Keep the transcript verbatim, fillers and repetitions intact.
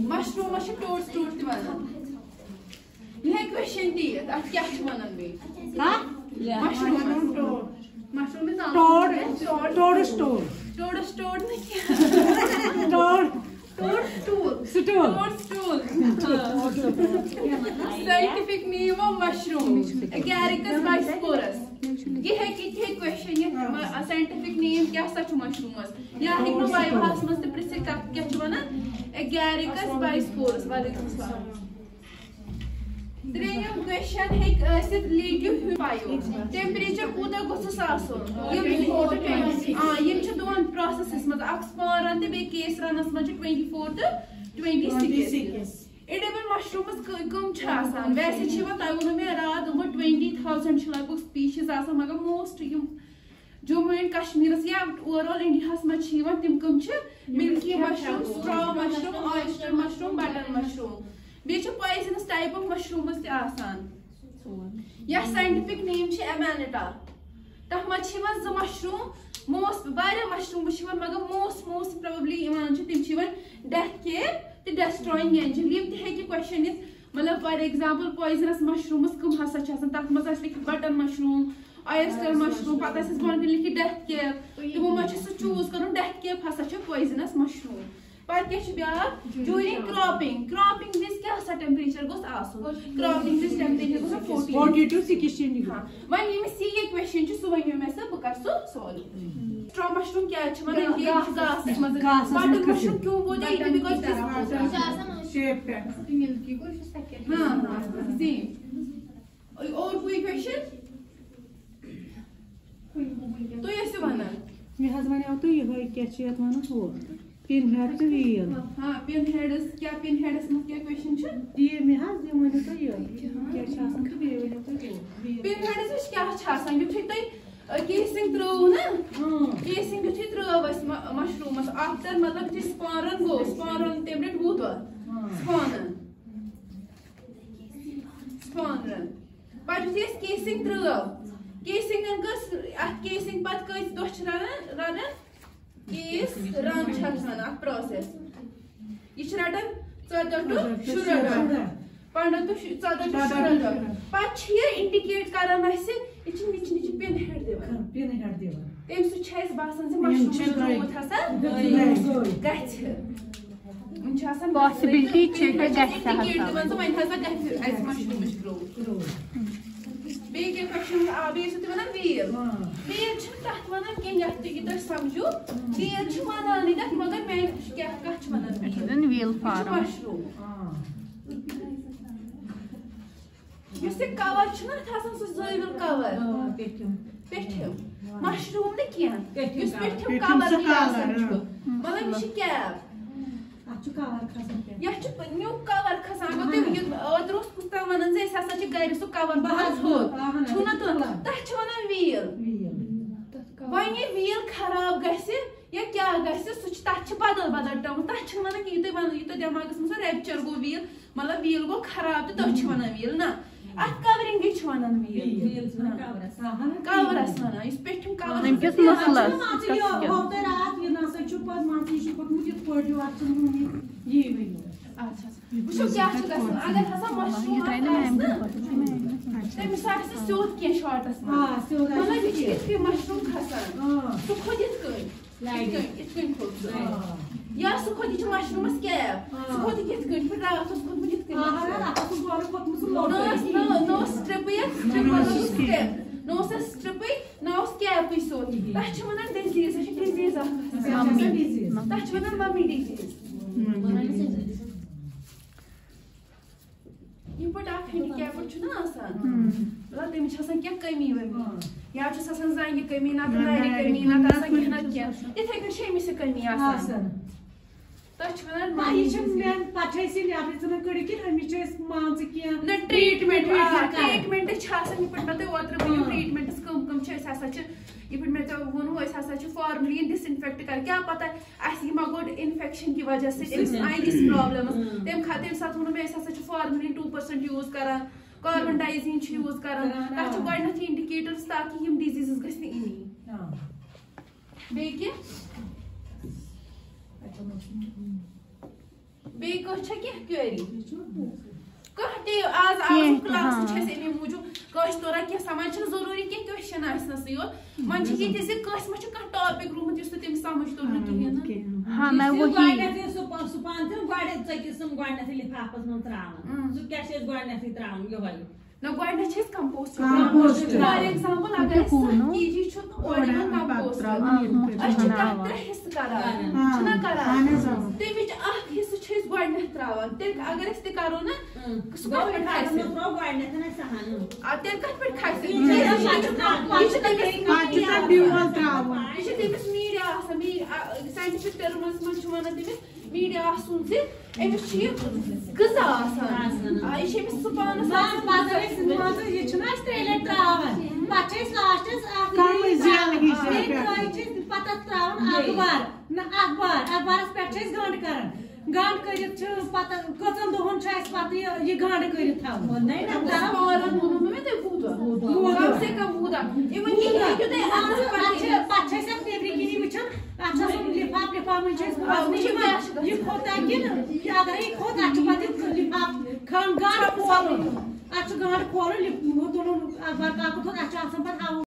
mushroom मश toad stood ति वनान यह क्वेश्चन दी अत क्या छ वनान बे हां mushroom toad mushroom is toad toad stool toad stool नहीं क्या toad toad stool stool toad stool scientific name of mushroom Agaricus bisporus ये है कि थे क्वेश्चन ये साइंटिफिक नेम क्या सच मशरूमस या एक नो बायोहास मस ते प्रिसे क्या छ वनान एगैरिकस बाइस्पोरस वालेकुम सलाम त्रेयम क्वेश्चन है सिर्फ लीडियो फाइव टेंपरेचर कोता गोसस आसो यम हां यम छ दोन प्रोसेसेस मत अक्स पारन ते बे केस रनस मत ट्वेंटी फोर ते ट्वेंटी सिक्स एडिबल मशरूम्स कम छ आसान वैसे छ व तय वो में रात दो ट्वेंटी थाउजेंड छ लगभग स्पीशीज आसान मगर मोस्ट यम जम्मू एंड कश्मीर या ओवरऑल इंडिया मत छ तिम कम छ milky mushroom straw mushroom oyster mushroom button mushroom बे छ पॉइजनस टाइप ऑफ मशरूम्स ते आसान या साइंटिफिक नेम छ एमानेटा तह मत छ ज मशरूम मोस्ट बारे मशरूम छ मगर मोस्ट मोस्ट प्रोबेबली इमान छ तिम छ डेथ केयर ते डिस्ट्रॉइंग एजेंट लिम ते है कि क्वेश्चन इज मतलब फॉर एग्जांपल पॉइजनस मशरूम्स कम हसा छ आसान तथ मस लिख बटन मशरूम ऑयस्टर मशरूम पता से बोन लिखि डेथ केयर तिमो मत छ चूज करन डेथ केयर हसा छ पॉइजनस मशरूम पर क्या छ ब्या ड्यूरिंग क्रॉपिंग क्रॉपिंग दिस क्या सा टेंपरेचर गोस आसो क्रॉपिंग दिस टेंपरेचर गोस फोर्टी टू सिक्सटी डिग्री हां वन ये में सी ये क्वेश्चन छ सो वन में से बकर सो सॉल्व स्ट्रॉ मशरूम क्या छ मतलब ये घास मत बटन मशरूम क्यों बोले इट बिकॉज़ दिस शेप पे मिल्की को सेकंड हां जी और कोई क्वेश्चन तो ये से वना मे हज वने तो ये होय क्या छ यत वना हो पिन हेड तो व्हील हां पिन हेडस क्या पिन हेडस में क्या क्वेश्चन छ ये मे हज ये वने तो ये क्या छ आसान तो व्हील तो पिन हेडस क्या छ आसान युथै तै केसिंग थ्रो ना केसिंग युथै थ्रो वस मशरूमस आफ्टर मतलब कि स्पॉरन गो स्पॉरन टेबलेट बूत स्पॉरन स्पॉरन पर युथै केसिंग थ्रो केसिंग कस केसिंग पत कस दोछ रन रन केस रन छन अ प्रोसेस ये रटन चौदह टू शुरू पंद्रह टू चौदह टू शुरू पत ये इंडिकेट करन असे ये निच निच पिन हेड देवन पिन हेड देवन तेम सु छस बासन से मशरूम ग्रोथ हसा गछ उन छ आसान पॉसिबिलिटी छ गछ हसा देवन तो मन हसा गछ एज मशरूम ग्रोथ बे के क्वेश्चन आबे से वना व्हील व्हील छ तत वना के यत कि त समझो व्हील छ वना नि तत मगर मैं क्या का छ वना इवन व्हील फार्म मशरूम ये से कवर छ ना थासन सो जइवल कवर पेठम पेठम मशरूम ने किया इस पेठम कवर आसान छ मतलब ये क्या अच्छु कवर खसन पे या छ न्यू कवर खसान गो ते अदरोस कुस्ता वनन जे ससा छ गैर सो कवर बाहर हो छुना तो त छ वनन व्हील वइन ये व्हील खराब गसे या क्या गसे सु छ त छ बदल बदल टम त छ वनन कि ते वन ये दिमागस में रैप्चर गो व्हील मतलब व्हील गो खराब तो छ वनन व्हील ना अत कवरिंग छ वनन व्हील व्हील कवर आसान कवर आसान इस पेठम कवर हम किस मसला हो ते रात ये ना से छ पद माती छ पद मुझे पड़ियो आछन ये वही अच्छा वुशो क्या छ गसन अगर हसा मशरूम ये ट्राई ना ते मिसाल से सोत के शॉर्टस हां सोत मतलब ये इसके मशरूम खसन तो खुद इसको लाइक इसको खुद या सु खुद छ मशरूम स्कैप सु खुद इसको फिर रात उसको मुझे इसको हां रात उसको बोल खुद मुझे नो नो नो स्ट्रिप या strip step no strip no scrap ही सोत तछ वना डिजीज छ डिजीज मम्मी डिजीज तछ वना मम्मी डिजीज ये पट आप हैंडीकैप छ ना आसान मतलब तेम छ आसान क्या कमी वमी या छ आसान जांगी कमी ना नारी कमी ना आसान क्या ना क्या इथे कर छे मिस कमी आसान तछ वना मा ये छ मैं पछै से याद छ न कड़ी कि हम छ मान से किया न ट्रीटमेंट ट्रीटमेंट छ आसान ये पट ते ओत्र बयो ट्रीटमेंट कम कम छ आसा छ ये पट मैं तो वोनो ऐसा आसा छ फॉर्मलिन डिसइंफेक्ट कर क्या पता ऐसी मगोड इन्फेक्शन की वजह से आई दिस प्रॉब्लम तेम खातिर साथ वोनो मैं ऐसा छ फॉर्मलिन टू परसेंट यूज करा कार्बन डाइऑक्साइड छ यूज करा तछ गडन इंडिकेटर्स ताकि हम डिजीजेस गसने इनी हां बे के बे कह क्वेरी कह आज आज क्लास अमे मूजूब कह तोरा क्या समझ जरूरी क्या क्वेश्चन आसनस योत मन ये कस मा कह टॉपिक रूमत तमिस समझ तोर कहें हाँ मैं वही सुपान चकिसम गो लिफाफस मन त्रावन सह क्या त्रावन योह ना गोडे कंपोस्ट फॉर एग्जांपल अगर कीजी छु ओडे कंपोस्ट अच्छ कत्रे हिस्स करान छना करान तेमिच अख हिस्स छस गोडे त्रावन तेल अगर इस ते करो ना सु कत खाइस नो गोडे ना सहन आ तेल कत पे खाइस ये तेमिस पाकिस्तान बिवल त्रावन ये तेमिस मीडिया आसा मी साइंटिफिक टर्म्स मन छु वना तेमिस मीडिया आसुन से एमिस छि गजा आसान आ ये तेमिस सुपान बात ये छना तेल त्रावन पचस लास्टस कम ज्यादा ही पता त्रावन अखबार ना अखबार अखबारस पे छस गंड करन गंड करित छ पता कतन दोहन छ पता ये गंड करित थाव नहीं ना त्रावन मोनो में ते बूदा कम से कम बूदा इवन ये कि ते अच्छा पचस से फेब्रिक की विचन अच्छा सब लिफाफ लिफाफ में छ ये खोता कि अगर ये खोता छ पता लिफाफ खान गंड खोल अच्छा गंड खोल दोनों अखबार का को अच्छा सब